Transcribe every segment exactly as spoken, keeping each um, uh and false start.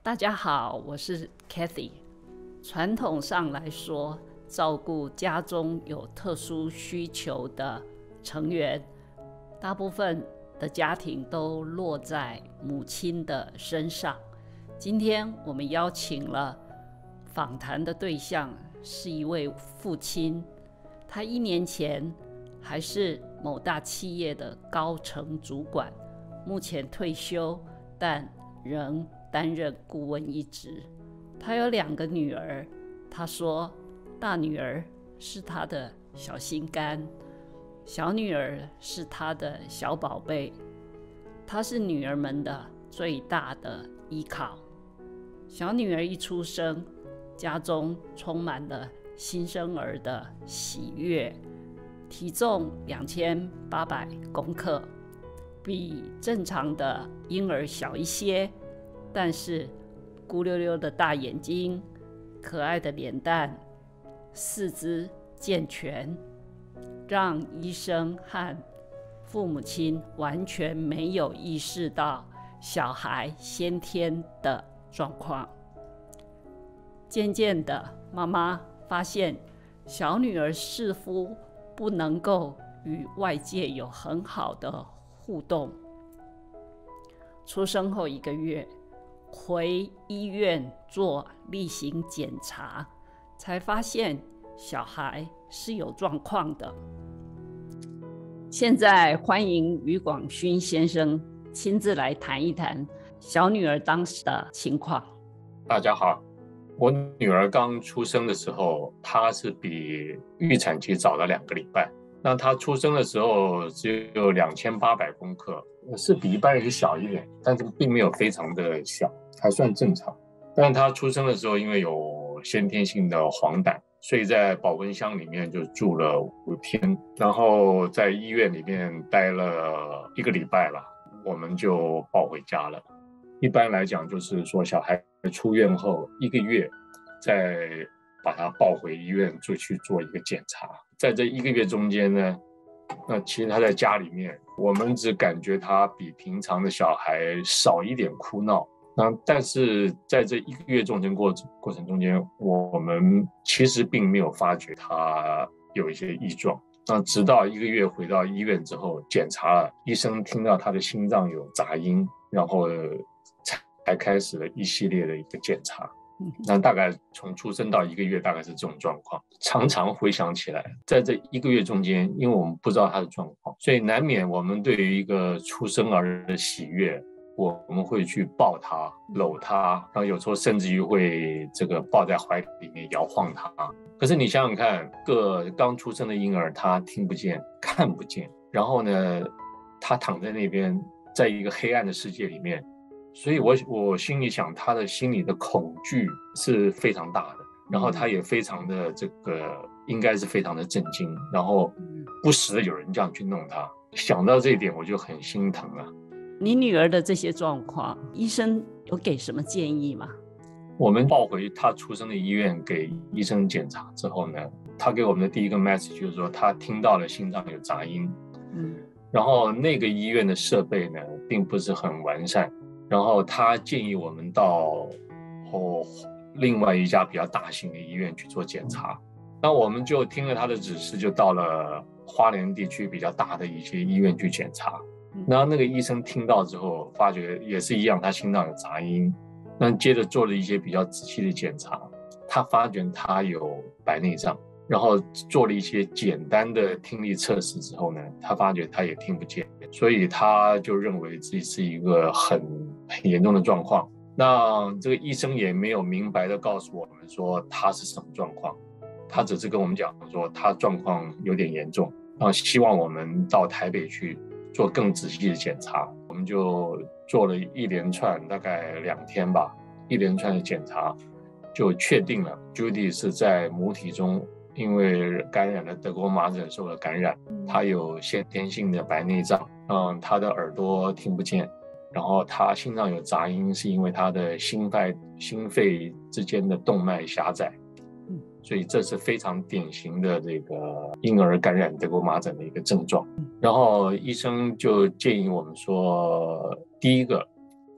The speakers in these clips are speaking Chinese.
大家好，我是 Kathy。传统上来说，照顾家中有特殊需求的成员，大部分的家庭都落在母亲的身上。今天我们邀请了访谈的对象是一位父亲，他一年前还是某大企业的高层主管，目前退休，但仍担任顾问一职。他有两个女儿，他说大女儿是他的小心肝，小女儿是他的小宝贝，他是女儿们的最大的依靠。小女儿一出生，家中充满了新生儿的喜悦，体重两千八百公克，比正常的婴儿小一些，但是咕溜溜的大眼睛，可爱的脸蛋，四肢健全，让医生和父母亲完全没有意识到小孩先天的状况。渐渐的，妈妈发现小女儿似乎不能够与外界有很好的互动。出生后一个月，回医院做例行检查，才发现小孩是有状况的。现在欢迎余广勋先生亲自来谈一谈小女儿当时的情况。 大家好，我女儿刚出生的时候，她是比预产期早了两个礼拜。那她出生的时候只有两千八百公克，是比一般人小一点，但是并没有非常的小，还算正常。但是她出生的时候，因为有先天性的黄疸，所以在保温箱里面就住了五天，然后在医院里面待了一个礼拜了，我们就抱回家了。一般来讲，就是说小孩出院后一个月，再把他抱回医院就去做一个检查。在这一个月中间呢，那其实他在家里面，我们只感觉他比平常的小孩少一点哭闹。那但是在这一个月中间过过程中间，我们其实并没有发觉他有一些异状。那直到一个月回到医院之后检查了，医生听到他的心脏有杂音，然后才开始了一系列的一个检查。那大概从出生到一个月大概是这种状况。常常回想起来，在这一个月中间，因为我们不知道他的状况，所以难免我们对于一个出生儿的喜悦，我们会去抱他搂他，然后有时候甚至于会这个抱在怀里面摇晃他。可是你想想看，个刚出生的婴儿，他听不见看不见，然后呢他躺在那边，在一个黑暗的世界里面，所以我我心里想，他的心里的恐惧是非常大的，然后他也非常的这个应该是非常的震惊，然后不时的有人这样去弄他。想到这一点我就很心疼啊。 你女儿的这些状况，医生有给什么建议吗？ 我们抱回她出生的医院给医生检查之后呢，他给我们的第一个 message 就是说他听到了心脏有杂音，嗯，然后那个医院的设备呢并不是很完善，然后他建议我们到、哦、另外一家比较大型的医院去做检查。那我们就听了他的指示，就到了花莲地区比较大的一些医院去检查。然后那个医生听到之后发觉也是一样，他心脏有杂音。那接着做了一些比较仔细的检查，他发觉他有白内障，然后做了一些简单的听力测试之后呢，他发觉他也听不见，所以他就认为自己是一个很很严重的状况。那这个医生也没有明白的告诉我们说他是什么状况，他只是跟我们讲说他状况有点严重，然后希望我们到台北去做更仔细的检查。我们就做了一连串大概两天吧，一连串的检查，就确定了 Judy 是在母体中因为感染了德国麻疹受了感染，她有先天性的白内障，嗯，她的耳朵听不见，然后她心脏有杂音，是因为她的心肺心肺之间的动脉狭窄，所以这是非常典型的这个婴儿感染德国麻疹的一个症状。然后医生就建议我们说，第一个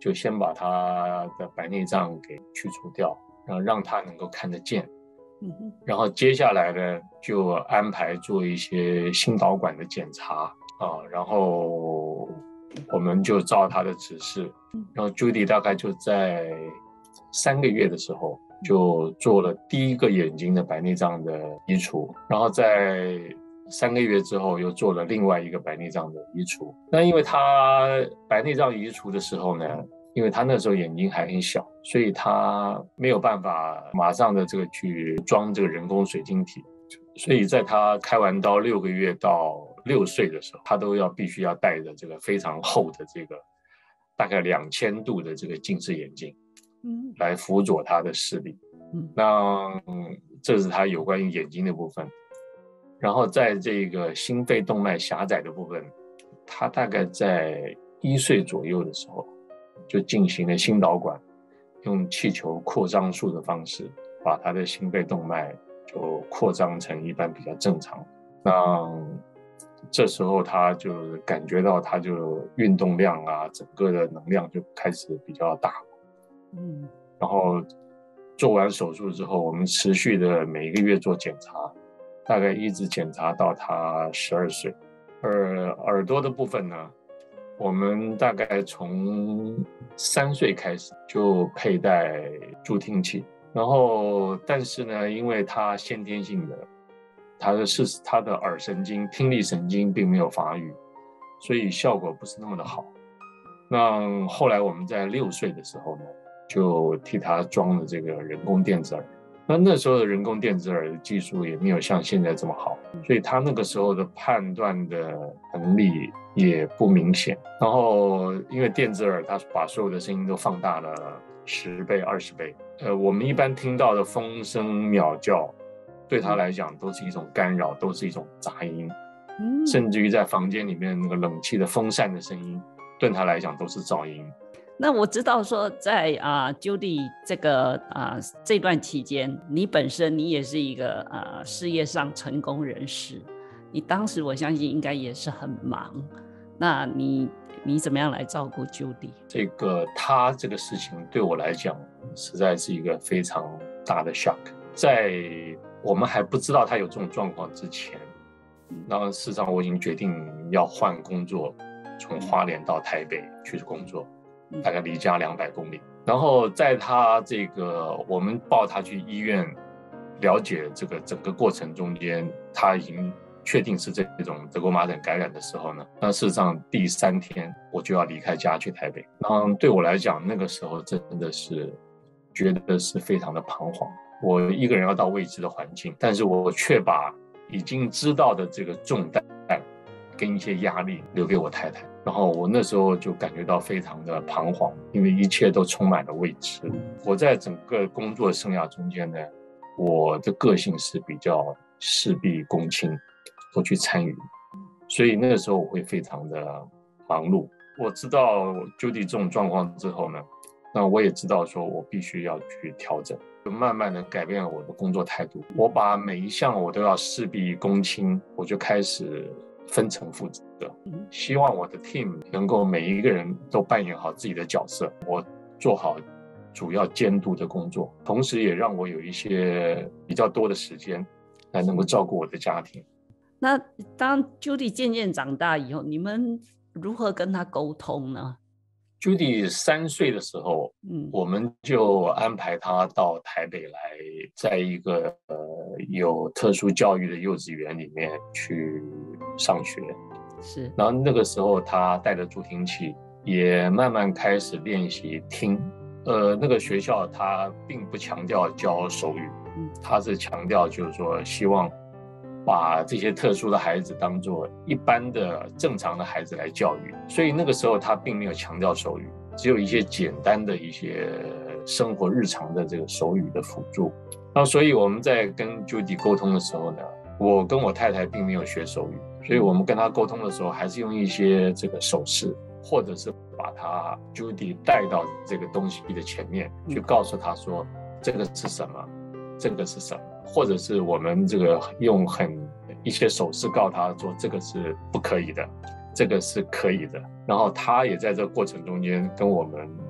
就先把他的白内障给去除掉，然后让他能够看得见。 嗯， 然后接下来呢，就安排做一些心导管的检查啊，然后我们就照他的指示，然后 Judy 大概就在三个月的时候就做了第一个眼睛的白内障的移除，然后在三个月之后又做了另外一个白内障的移除。那因为他白内障移除的时候呢，因为他那时候眼睛还很小，所以他没有办法马上的这个去装这个人工水晶体，所以在他开完刀六个月到六岁的时候，他都要必须要戴着这个非常厚的这个大概两千度的这个近视眼镜，嗯，来辅佐他的视力。嗯，那、嗯、这是他有关于眼睛的部分。然后在这个心肺动脉狭窄的部分，他大概在一岁左右的时候就进行了心导管，用气球扩张术的方式把他的心肺动脉就扩张成一般比较正常。那这时候他就感觉到他就运动量啊，整个的能量就开始比较大。嗯，然后做完手术之后，我们持续的每一个月做检查，大概一直检查到他十二岁。而耳朵的部分呢，我们大概从三岁开始就佩戴助听器，然后但是呢，因为他先天性的，他的是他的耳神经、听力神经并没有发育，所以效果不是那么的好。那后来我们在六岁的时候呢，就替他装了这个人工电子耳。那那时候的人工电子耳的技术也没有像现在这么好，所以他那个时候的判断的能力也不明显。然后因为电子耳它把所有的声音都放大了十倍、二十倍，呃，我们一般听到的风声、鸟叫，对他来讲都是一种干扰，都是一种杂音，嗯，甚至于在房间里面那个冷气的风扇的声音，对他来讲都是噪音。 那我知道说在啊、呃、Judy 这个啊、呃、这段期间，你本身你也是一个呃事业上成功人士，你当时我相信应该也是很忙，那你你怎么样来照顾 Judy？ 这个他这个事情对我来讲实在是一个非常大的 shock。 在我们还不知道他有这种状况之前，那事实上我已经决定要换工作，从花莲到台北去工作，大概离家两百公里。然后在他这个我们抱他去医院了解这个整个过程中间，他已经确定是这种德国麻疹感染的时候呢，那事实上第三天我就要离开家去台北。那对我来讲，那个时候真的是觉得是非常的彷徨。我一个人要到未知的环境，但是我却把已经知道的这个重担跟一些压力留给我太太。然后我那时候就感觉到非常的彷徨，因为一切都充满了未知。我在整个工作生涯中间呢，我的个性是比较事必躬亲，不去参与，所以那个时候我会非常的忙碌。我知道 Judy 这种状况之后呢，那我也知道说我必须要去调整，就慢慢的改变了我的工作态度。我把每一项我都要事必躬亲，我就开始分层负责，希望我的 team 能够每一个人都扮演好自己的角色，我做好主要监督的工作，同时也让我有一些比较多的时间来能够照顾我的家庭。 那当 Judy 渐渐长大以后，你们如何跟他沟通呢？ Judy 三岁的时候，嗯，我们就安排他到台北来，在一个呃有特殊教育的幼稚园里面去上学。是，然后那个时候他带着助听器，也慢慢开始练习听。呃，那个学校他并不强调教手语，嗯，他是强调就是说希望把这些特殊的孩子当作一般的正常的孩子来教育，所以那个时候他并没有强调手语，只有一些简单的一些生活日常的这个手语的辅助。那所以我们在跟 Judy 沟通的时候呢，我跟我太太并没有学手语，所以我们跟他沟通的时候还是用一些这个手势，或者是把他 Judy 带到这个东西的前面去告诉他说这个是什么，这个是什么，或者是我们这个用很一些手势告诉他说这个是不可以的，这个是可以的。然后他也在这个过程中间跟我们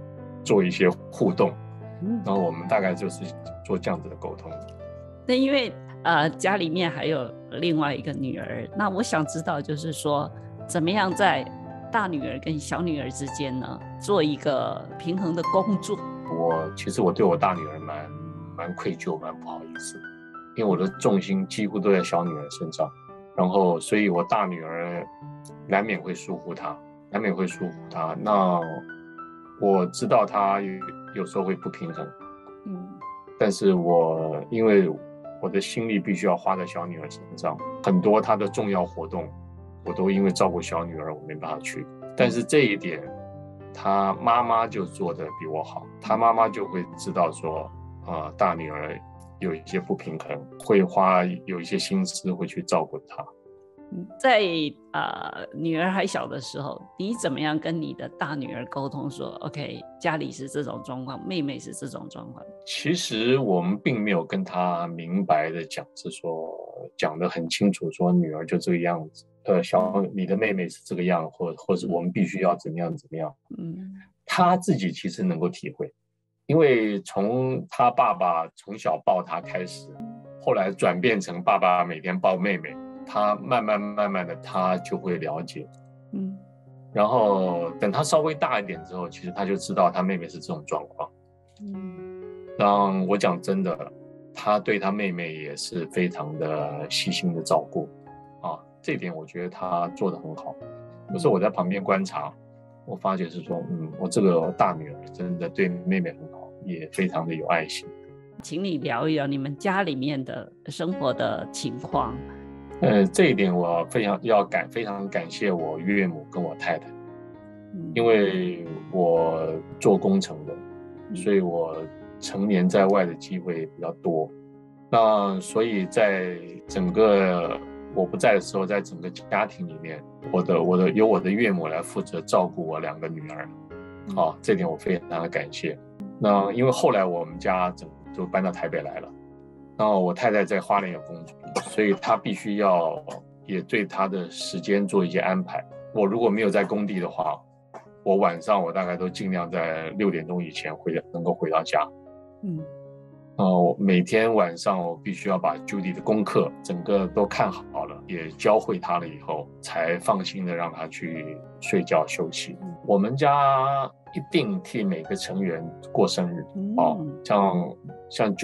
做一些互动， 嗯， 然后我们大概就是做这样子的沟通。 那因为呃家里面还有另外一个女儿，那我想知道就是说怎么样在大女儿跟小女儿之间呢做一个平衡的工作。 我其实我对我大女儿蛮蛮愧疚，蛮不好意思，因为我的重心几乎都在小女儿身上，然后所以我大女儿难免会疏忽她，难免会疏忽她。那我知道她有有时候会不平衡， 嗯， 但是我因为我的心力必须要花在小女儿身上，很多她的重要活动，我都因为照顾小女儿我没办法去。但是这一点，她妈妈就做得比我好，她妈妈就会知道说，啊、呃，大女儿有一些不平衡，会花有一些心思会去照顾她。 在呃女儿还小的时候，你怎么样跟你的大女儿沟通说 ，OK， 家里是这种状况，妹妹是这种状况？ 其实我们并没有跟她明白的讲，是说讲得很清楚，说女儿就这个样子，呃，小你的妹妹是这个样，或或者我们必须要怎么样怎么样。嗯，她自己其实能够体会，因为从她爸爸从小抱她开始，后来转变成爸爸每天抱妹妹。他慢慢慢慢的他就会了解，嗯，然后等他稍微大一点之后，其实他就知道他妹妹是这种状况，嗯，让我讲真的，他对他妹妹也是非常的细心的照顾啊，这点我觉得他做得很好。有时候我在旁边观察，我发觉是说，嗯，我这个大女儿真的对妹妹很好，也非常的有爱心。 请你聊一聊你们家里面的生活的情况。 呃，这一点我非常要感非常感谢我岳母跟我太太，因为我做工程的，所以我成年在外的机会比较多。那所以在整个我不在的时候，在整个家庭里面，我的我的由我的岳母来负责照顾我两个女儿，啊，这点我非常的感谢。那因为后来我们家整就搬到台北来了。然后我太太在花莲有工作，所以她必须要也对她的时间做一些安排。我如果没有在工地的话，我晚上我大概都尽量在六点钟以前回能够回到家。嗯，呃，每天晚上我必须要把 Judy 的功课整个都看好了，也教会她了以后，才放心的让她去睡觉休息。我们家一定替每个成员过生日，嗯、哦，像像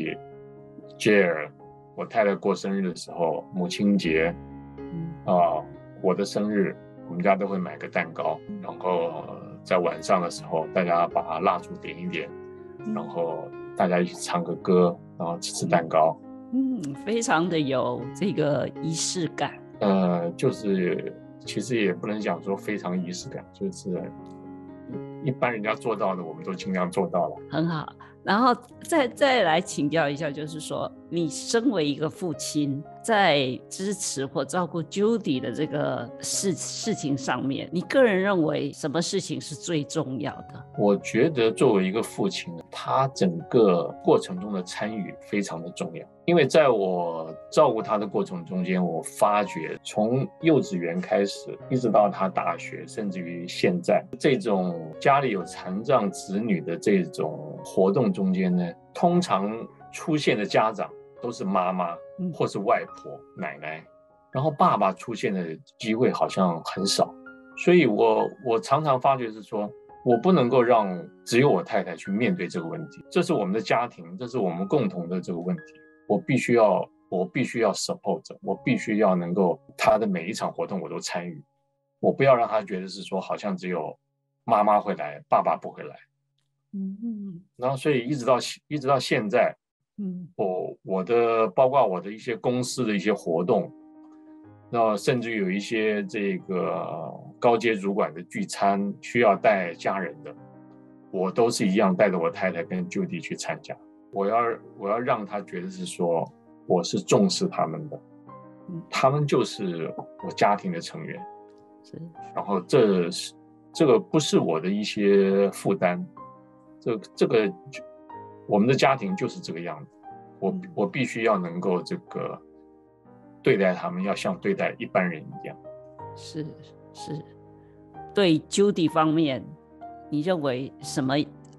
Judy。Jare， 我太太过生日的时候，母亲节，啊、呃，我的生日，我们家都会买个蛋糕，然后在晚上的时候，大家把蜡烛点一点，然后大家一起唱个歌，然后吃吃蛋糕。 嗯，非常的有这个仪式感。 呃，就是其实也不能讲说非常仪式感，就是一般人家做到的，我们都尽量做到了。 很好。然后再再来请教一下，就是说，你身为一个父亲，在支持或照顾 Judy 的这个事事情上面，你个人认为什么事情是最重要的？ 我觉得作为一个父亲，他整个过程中的参与非常的重要。因为在我照顾他的过程中间，我发觉从幼稚园开始，一直到他大学，甚至于现在，这种家里有残障子女的这种活动中间呢，通常出现的家长都是妈妈或是外婆、奶奶，然后爸爸出现的机会好像很少。所以我我常常发觉是说，我不能够让只有我太太去面对这个问题，这是我们的家庭，这是我们共同的这个问题。我必须要，我必须要 support， 我必须要能够他的每一场活动我都参与，我不要让他觉得是说好像只有妈妈会来，爸爸不会来。嗯嗯。然后所以一直到一直到现在，嗯，我我的包括我的一些公司的一些活动，那甚至有一些这个高阶主管的聚餐需要带家人的，我都是一样带着我太太跟 Judy 去参加。我要我要让他觉得是说我是重视他们的，他们就是我家庭的成员，是。然后这是这个不是我的一些负担，这这个我们的家庭就是这个样子，我我必须要能够这个对待他们，要像对待一般人一样。 是是，对 Judy 方面，你认为什么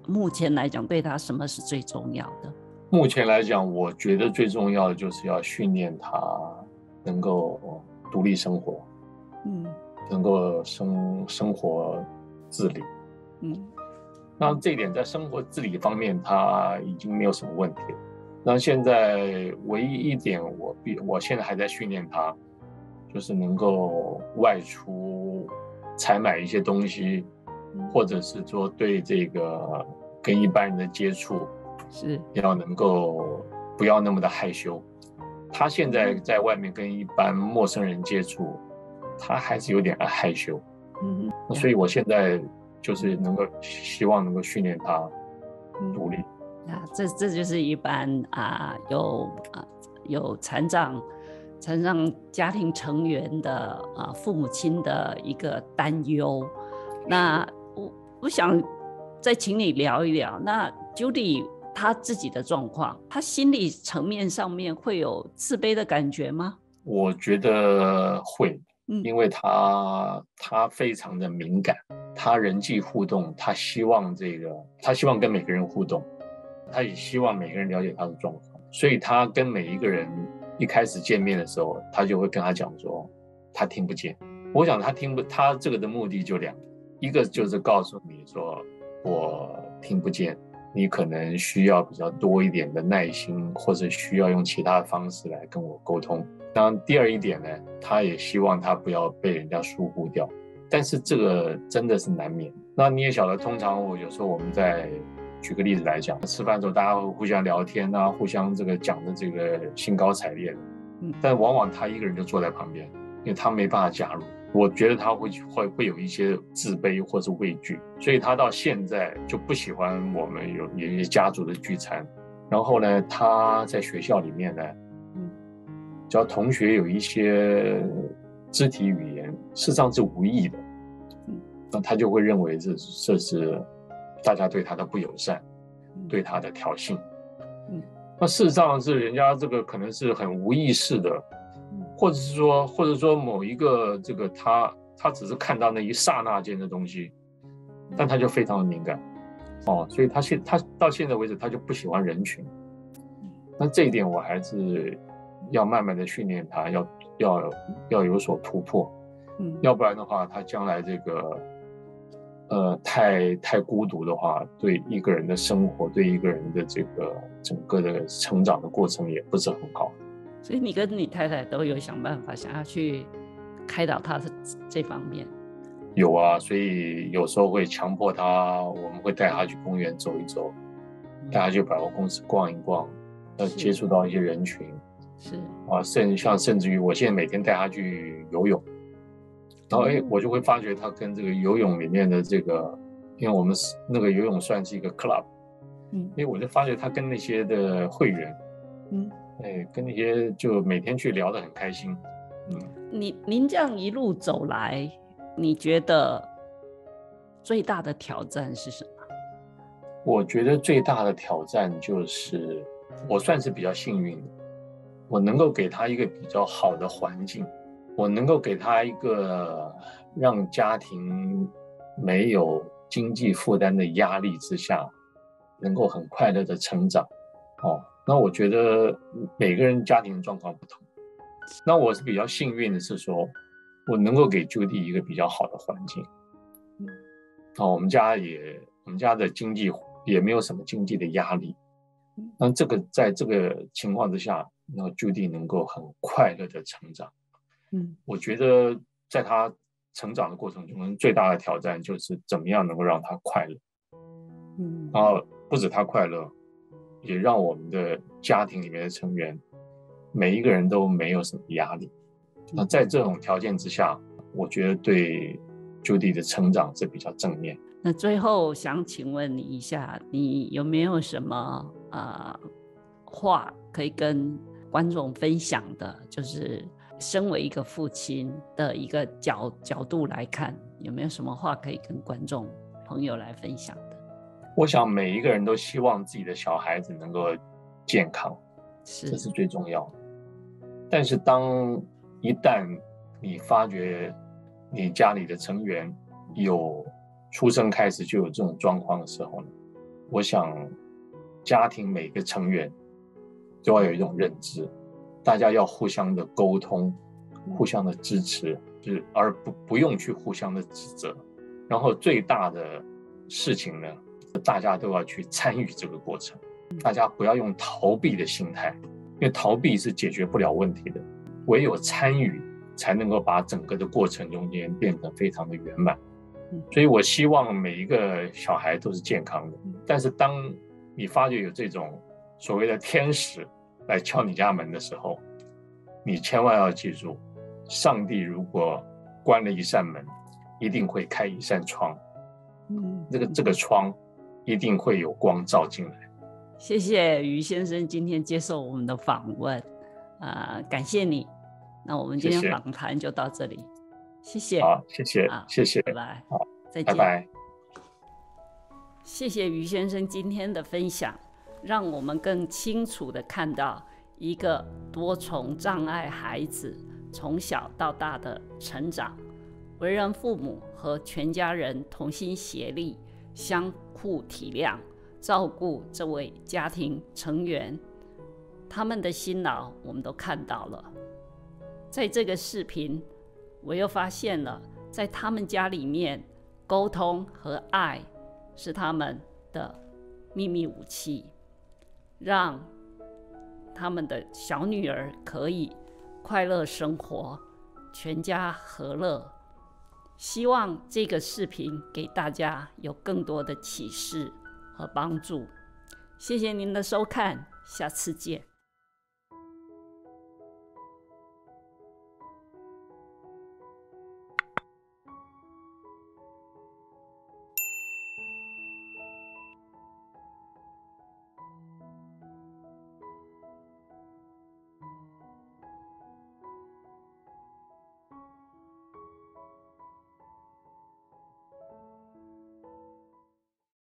目前来讲对他什么是最重要的？ 目前来讲，我觉得最重要的就是要训练他能够独立生活， 嗯， 能够生生活自理。 嗯， 那这一点在生活自理方面，他已经没有什么问题了。那现在唯一一点我必，我现在还在训练他，就是能够外出采买一些东西，或者是说对这个跟一般人的接触， 是要能够不要那么的害羞。他现在在外面跟一般陌生人接触，他还是有点害羞。 嗯， 所以我现在就是能够希望能够训练他独立。 啊，这这就是一般啊有啊有残障残障家庭成员的啊父母亲的一个担忧。那我我想再请你聊一聊，那 Judy 她自己的状况，她心理层面上面会有自卑的感觉吗？ 我觉得会， 嗯， 因为他他非常的敏感，他人际互动，他希望这个他希望跟每个人互动。他也希望每个人了解他的状况，所以他跟每一个人一开始见面的时候，他就会跟他讲说他听不见。我想他听不，他这个的目的就两个，一个就是告诉你说我听不见，你可能需要比较多一点的耐心，或者需要用其他的方式来跟我沟通。当然第二一点呢，他也希望他不要被人家疏忽掉，但是这个真的是难免。那你也晓得，通常我有时候我们在举个例子来讲，吃饭的时候大家会互相聊天啊，互相这个讲的这个兴高采烈的，嗯，但往往他一个人就坐在旁边，因为他没办法加入。我觉得他会会会有一些自卑或是畏惧，所以他到现在就不喜欢我们有有一些家族的聚餐。然后呢，他在学校里面呢，嗯，只要同学有一些肢体语言，事实上是无意的，嗯，那他就会认为这这是大家对他的不友善，对他的挑衅。嗯，那事实上是人家这个可能是很无意识的，或者是说，或者说某一个这个他他只是看到那一刹那间的东西，但他就非常的敏感，哦，所以他现他到现在为止他就不喜欢人群。那这一点我还是要慢慢的训练他，要要要有所突破，嗯，要不然的话，他将来这个。呃，太太孤独的话，对一个人的生活，对一个人的这个整个的成长的过程也不是很好。所以你跟你太太都有想办法，想要去开导他的这方面？有啊，所以有时候会强迫他，我们会带他去公园走一走，带他去百货公司逛一逛，要接触到一些人群。是啊，甚像甚至于我现在每天带他去游泳。然后哎，我就会发觉他跟这个游泳里面的这个，因为我们那个游泳算是一个 club， 嗯，因为我就发觉他跟那些的会员，嗯，哎，跟那些就每天去聊得很开心，嗯。你您这样一路走来，你觉得最大的挑战是什么？我觉得最大的挑战就是，我算是比较幸运的，我能够给他一个比较好的环境。我能够给他一个让家庭没有经济负担的压力之下，能够很快乐的成长。哦，那我觉得每个人家庭的状况不同。那我是比较幸运的是说，我能够给 Judy 一个比较好的环境。嗯，哦，我们家也，我们家的经济也没有什么经济的压力。那这个在这个情况之下，那 Judy 能够很快乐的成长。嗯，我觉得在他成长的过程中，最大的挑战就是怎么样能够让他快乐。嗯，然后不止他快乐，也让我们的家庭里面的成员每一个人都没有什么压力。那在这种条件之下，我觉得对 Judy 的成长是比较正面。那最后想请问你一下，你有没有什么呃话可以跟观众分享的？就是身为一个父亲的一个 角, 角度来看，有没有什么话可以跟观众朋友来分享的？我想每一个人都希望自己的小孩子能够健康，是，这是最重要的。但是当一旦你发觉你家里的成员有出生开始就有这种状况的时候呢， 我想家庭每个成员都要有一种认知，大家要互相的沟通，互相的支持，就是而不不用去互相的指责。然后最大的事情呢，大家都要去参与这个过程，大家不要用逃避的心态，因为逃避是解决不了问题的，唯有参与才能够把整个的过程中间变得非常的圆满。所以我希望每一个小孩都是健康的，但是当你发觉有这种所谓的天使来敲你家门的时候，你千万要记住，上帝如果关了一扇门，一定会开一扇窗，嗯，这个这个窗一定会有光照进来。 谢谢于先生今天接受我们的访问，呃，感谢你。那我们今天访谈就到这里，谢谢。 好，谢谢，谢谢， 拜拜。 好， 再见， 拜拜。 谢谢于先生今天的分享，让我们更清楚地看到一个多重障碍孩子从小到大的成长，为人父母和全家人同心协力，相互体谅，照顾这位家庭成员，他们的辛劳我们都看到了。在这个视频，我又发现了，在他们家里面，沟通和爱是他们的秘密武器，让他们的小女儿可以快乐生活，全家和乐。希望这个视频给大家有更多的启示和帮助。谢谢您的收看，下次见。